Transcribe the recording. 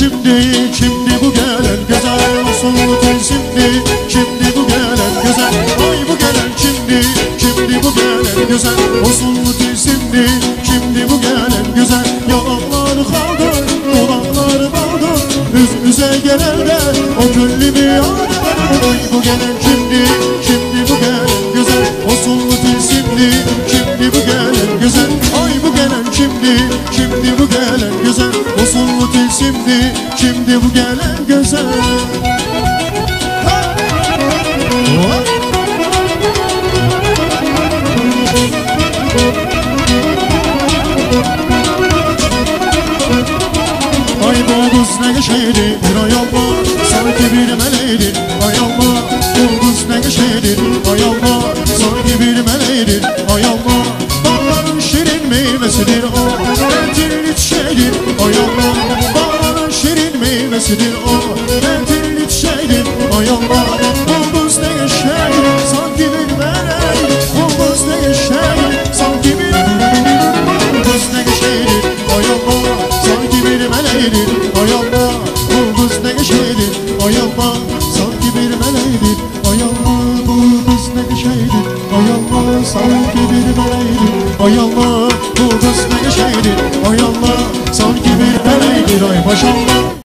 Şimdi bu gelen güzel olsun tilsimli. Şimdi bu gelen güzel, ay bu gelen şimdi bu gelen güzel olsun tilsimli. Şimdi bu gelen güzel, yalanları kaldır, dolanları baldır. Üze gelir de o gönlümü yağdır. Ay bu gelen şimdi bu gelen güzel olsun tilsimli. Şimdi bu gelen güzel, ay bu gelen şimdi bu gelen güzel olsun tilsimli. Şimdi bu gelen güzel. Ay bu kız ne geçeydi ay Allah, sanki bir meleğdi ay Allah. Bu kız ne geçeydi ay Allah, sanki bir meleğdi ay Allah. Bağların şirin meyvesidir o, entilli çiçeğidir ay Allah. Bağların şirin meyvesidir o, entilli çiçeğidir ay Allah. Bu kız ne geçeydi sanki bir meleğdi, bu kız ne geçeydi sanki bir meleğdi. Bu kız ne geçeydi ay Allah, sanki bir meleğdi ay Allah. Bu kız ne geçeydi ay Allah, sanki bir meleğdi ay Allah. Bu kız ne geçeydi ay Allah, sanki bir meleğdi ay Allah.